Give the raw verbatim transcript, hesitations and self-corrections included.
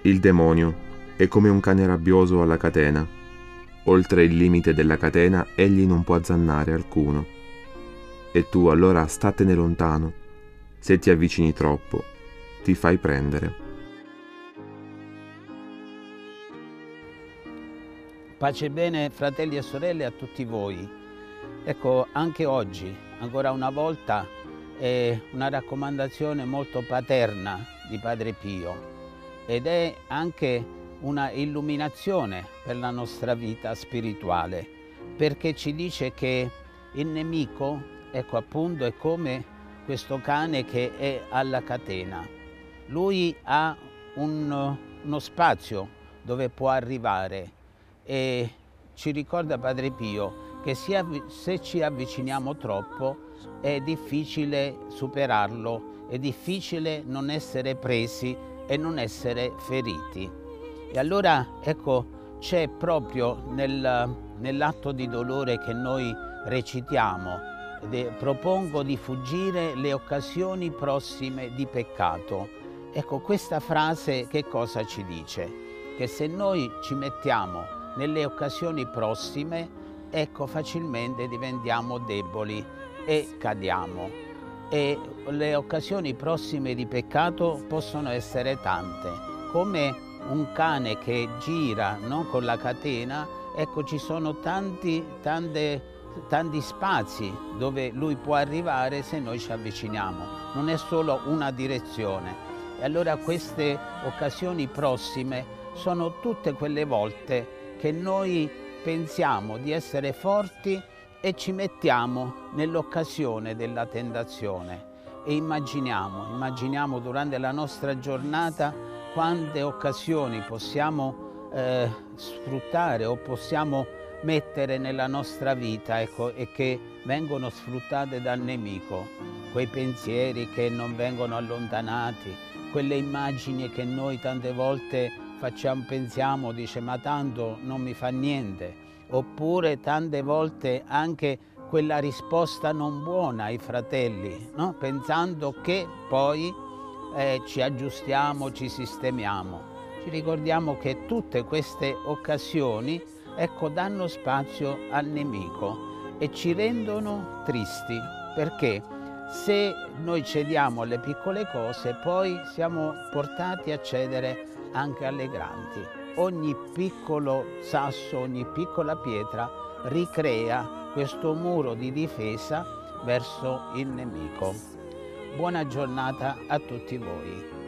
Il demonio è come un cane rabbioso alla catena. Oltre il limite della catena egli non può azzannare alcuno. E tu allora statene lontano. Se ti avvicini troppo, ti fai prendere. Pace e bene, fratelli e sorelle, a tutti voi. Ecco, anche oggi, ancora una volta, è una raccomandazione molto paterna di Padre Pio ed è anche una illuminazione per la nostra vita spirituale, perché ci dice che il nemico, ecco appunto, è come questo cane che è alla catena. Lui ha un, uno spazio dove può arrivare e ci ricorda Padre Pio che se ci avviciniamo troppo è difficile superarlo, è difficile non essere presi e non essere feriti. E allora ecco, c'è proprio nel, nell'atto di dolore che noi recitiamo, de, propongo di fuggire le occasioni prossime di peccato. Ecco, questa frase che cosa ci dice? Che se noi ci mettiamo nelle occasioni prossime, ecco, facilmente diventiamo deboli e cadiamo. E le occasioni prossime di peccato possono essere tante. Come un cane che gira, no, con la catena, ecco, ci sono tanti, tante, tanti spazi dove lui può arrivare se noi ci avviciniamo. Non è solo una direzione. E allora queste occasioni prossime sono tutte quelle volte che noi pensiamo di essere forti e ci mettiamo nell'occasione della tentazione e immaginiamo, immaginiamo durante la nostra giornata quante occasioni possiamo eh, sfruttare o possiamo mettere nella nostra vita, ecco, e che vengono sfruttate dal nemico, quei pensieri che non vengono allontanati, quelle immagini che noi tante volte facciamo, pensiamo, dice ma tanto non mi fa niente, oppure tante volte anche quella risposta non buona ai fratelli, no? Pensando che poi eh, ci aggiustiamo, ci sistemiamo. Ci ricordiamo che tutte queste occasioni, ecco, danno spazio al nemico e ci rendono tristi, perché se noi cediamo alle piccole cose, poi siamo portati a cedere anche alle grandi. Ogni piccolo sasso, ogni piccola pietra ricrea questo muro di difesa verso il nemico. Buona giornata a tutti voi.